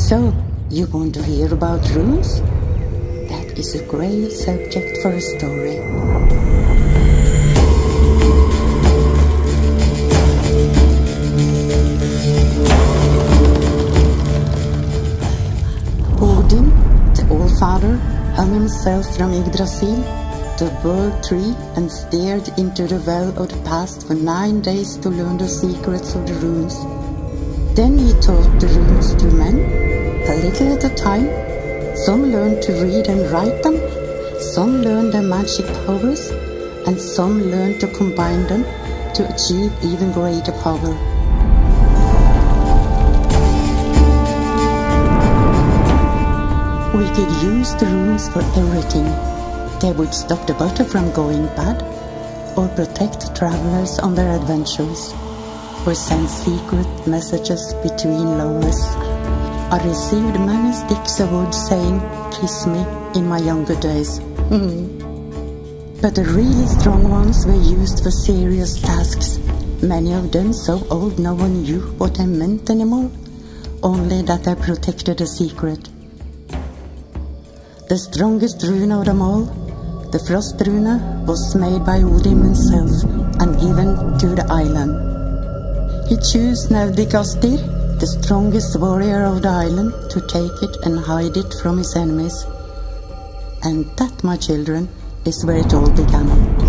So, you want to hear about runes? That is a great subject for a story. Odin, the All-Father, hung himself from Yggdrasil, the world tree, and stared into the well of the past for 9 days to learn the secrets of the runes. Then he taught the runes to men, a little at a time. Some learned to read and write them, some learned their magic powers, and some learned to combine them to achieve even greater power. We could use the runes for everything. They would stop the butter from going bad, or protect travelers on their adventures, or send secret messages between lovers. I received many sticks of wood saying, "Kiss me," in my younger days. But the really strong ones were used for serious tasks, many of them so old no one knew what they meant anymore, only that they protected a secret. The strongest rune of them all, the Frost rune, was made by Odin himself and given to the island. He chose Nevdigastir, the strongest warrior of the island, to take it and hide it from his enemies. And that, my children, is where it all began.